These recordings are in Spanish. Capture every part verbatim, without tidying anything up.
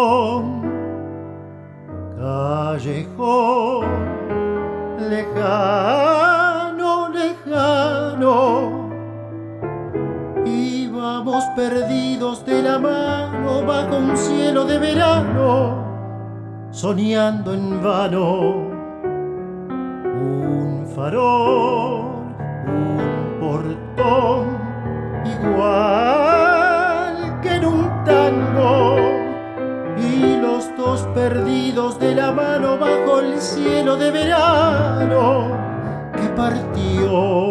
callejón, callejón lejano, lejano. Íbamos perdidos de la mano bajo un cielo de verano, soñando en vano. Un farol, un portón, igual que en un tango, y los dos perdidos de la mano bajo el cielo de verano que partió.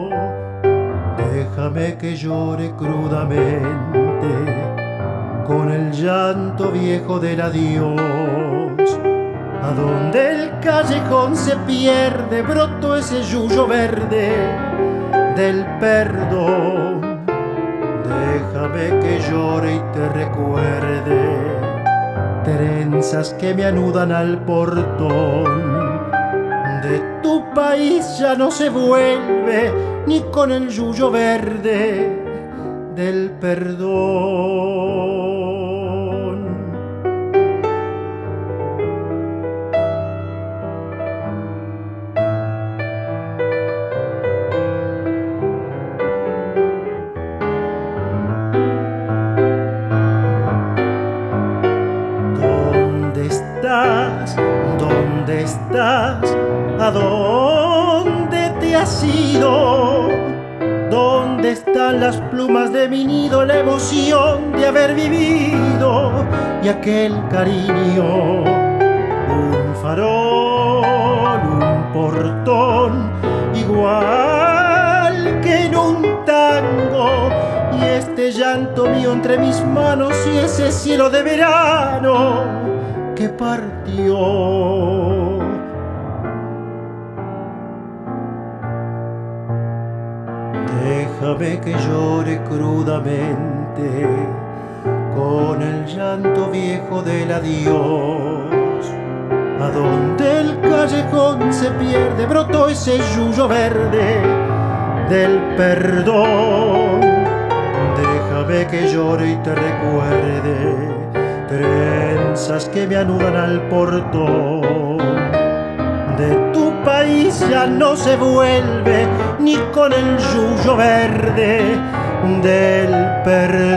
Déjame que llore crudamente con el llanto viejo del adiós. A donde el callejón se pierde, brotó ese yuyo verde del perdón. Déjame que llore y te recuerde, trenzas que me anudan al portón. De tu país ya no se vuelve, ni con el yuyo verde del perdón. ¿Dónde estás? ¿A dónde te has ido? ¿Dónde están las plumas de mi nido, la emoción de haber vivido y aquel cariño? Un farol, un portón, igual que en un tango, y este llanto mío entre mis manos y ese cielo de verano que partió. Déjame que llore crudamente con el llanto viejo del adiós. A donde el callejón se pierde, brotó ese yuyo verde del perdón. Déjame que llore y te recuerde, trenzas que me anudan al portón. De tu país ya no se vuelve, ni con el yuyo verde del perdón.